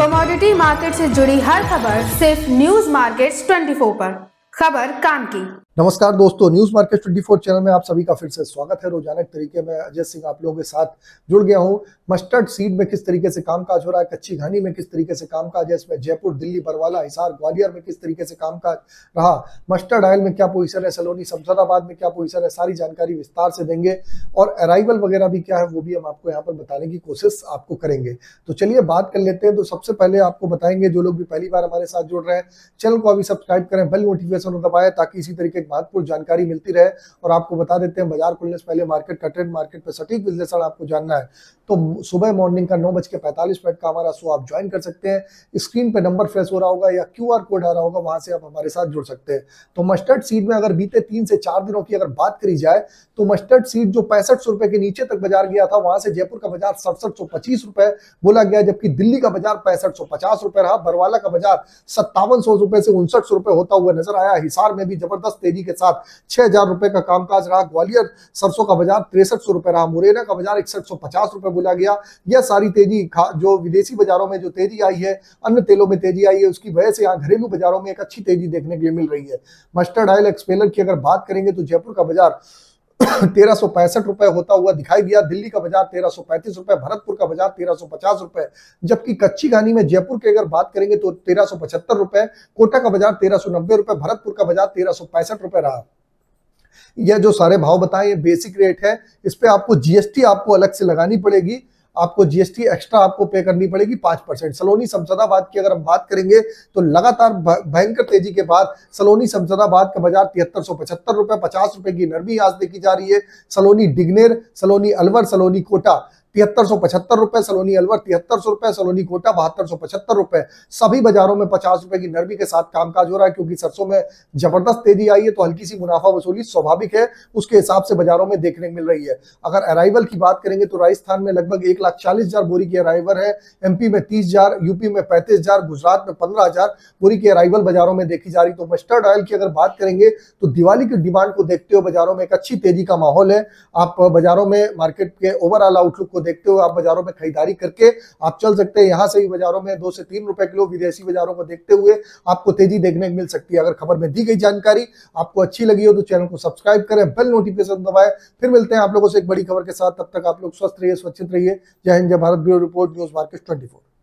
Commodity market से जुड़ी हर खबर सिर्फ न्यूज मार्केट्स 24 पर। खबर काम की। नमस्कार दोस्तों, न्यूज मार्केट 24 चैनल में आप सभी का फिर से स्वागत है। रोजाना के तरीके में अजय सिंह आप लोगों के साथ जुड़ गया हूं। मस्टर्ड सीड में किस तरीके से कामकाज हो रहा है, कच्ची घानी में किस तरीके से कामकाज है, इसमें जयपुर, दिल्ली, बरवाला, हिसार, ग्वालियर में किस तरीके से कामकाज रहा, मस्टर्ड ऑयल में क्या पोजीशन है, सलोनी शमशादाबाद में क्या पोजीशन है, सारी जानकारी विस्तार से देंगे और अराइवल वगैरह भी क्या है वो भी हम आपको यहाँ पर बताने की कोशिश आपको करेंगे। तो चलिए बात कर लेते हैं। तो सबसे पहले आपको बताएंगे, जो लोग भी पहली बार हमारे साथ जुड़ रहे हैं, चैनल को अभी सब्सक्राइब करें, बेल नोटिफिकेशन दबाएं ताकि इसी तरीके की महत्वपूर्ण जानकारी मिलती रहे। और आपको बता देते हैं, बाजार खुलने से पहले मार्केट का ट्रेंड, मार्केट पे सटीक विश्लेषण आपको जानना है तो सुबह मॉर्निंग का 9:45 का हमारा शो आप ज्वाइन कर सकते हैं। स्क्रीन पे नंबर फ्लैश हो रहा होगा या QR कोड आ रहा होगा, वहां से आप हमारे साथ जुड़ सकते हैं। तो मस्टर्ड सीड में अगर बीते 3 से 4 दिनों की अगर बात करी जाए तो मस्टर्ड सीड जो 6500 रुपए के नीचे तक बाजार गया था, वहां से जयपुर का बाजार 6725 रुपए बोला गया, जबकि दिल्ली का बाजार 6550 रुपए रहा, बरवाला का बाजार 5700 रुपए से 5900 रुपए होता हुआ नजर आया। हिसार में भी जबरदस्त तेजी के साथ 6000 रुपए का कामकाज रहा। ग्वालियर सरसों का बाजार 6300 रुपए रहा। मुरैना का बाजार 6150 रुपए बोला गया। यह सारी तेजी जो विदेशी बाजारों में जो तेजी आई है, अन्य तेलों में तेजी आई है, उसकी वजह से यहाँ घरेलू बाजारों में एक अच्छी तेजी देखने के लिए मिल रही है। मस्टर्ड ऑयल एक्सपेलर की अगर बात करेंगे तो जयपुर का बाजार 1365 रुपए होता हुआ दिखाई दिया। दिल्ली का बाजार 1335 रुपए, भरतपुर का बाजार 1350 रुपए, जबकि कच्ची घानी में जयपुर की अगर बात करेंगे तो 1375 रुपए, कोटा का बाजार 1390 रुपए, भरतपुर का बाजार 1365 रुपए रहा। यह जो सारे भाव बताएं ये बेसिक रेट है, इस पे आपको जीएसटी आपको अलग से लगानी पड़ेगी, आपको जीएसटी एक्स्ट्रा आपको पे करनी पड़ेगी 5%। सलोनी शमशादाबाद की अगर हम बात करेंगे तो लगातार भयंकर तेजी के बाद सलोनी शमशादाबाद का बाजार 7375 रुपए, 50 रुपए की नरमी आज देखी जा रही है। सलोनी डिग्नेर, सलोनी अलवर, सलोनी कोटा 7375 रुपए, सलोनी अलवर 7300 रुपए, सलोनी कोटा 7275 रुपए। सभी बाजारों में 50 रुपए की नरमी के साथ कामकाज हो रहा है, क्योंकि सरसों में जबरदस्त तेजी आई है तो हल्की सी मुनाफा वसूली स्वाभाविक है, उसके हिसाब से बाजारों में देखने को मिल रही है। अगर अराइवल की बात करेंगे तो राजस्थान में लगभग 1,40,000 बोरी की अराइवल है, एमपी में 30,000, यूपी में 35,000, गुजरात में 15,000 बोरी की अराइवल बाजारों में देखी जा रही। तो मस्टर्ड ऑयल की अगर बात करेंगे तो दिवाली की डिमांड को देखते हुए बाजारों में एक अच्छी तेजी का माहौल है। आप बाजारों में मार्केट के ओवरऑल आउटलुक को देखते हुए आप बाजारों में खरीदारी करके आप चल सकते हैं। यहां से ही बाजारों में 2 से 3 रुपए किलो विदेशी बाजारों को देखते हुए आपको तेजी देखने को मिल सकती है। अगर खबर में दी गई जानकारी आपको अच्छी लगी हो तो चैनल को सब्सक्राइब करें, बेल नोटिफिकेशन दबाएं। फिर मिलते हैं आप लोगों से एक बड़ी खबर के साथ, तब तक आप लोग स्वस्थ रहिए, सुरक्षित रहिए। जय हिंद, जय Bharat. Bureau report, news market 24।